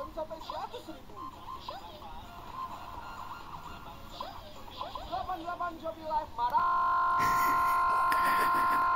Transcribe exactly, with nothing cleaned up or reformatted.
sampai seratus ribu. delapan puluh delapan Shopee Live marah.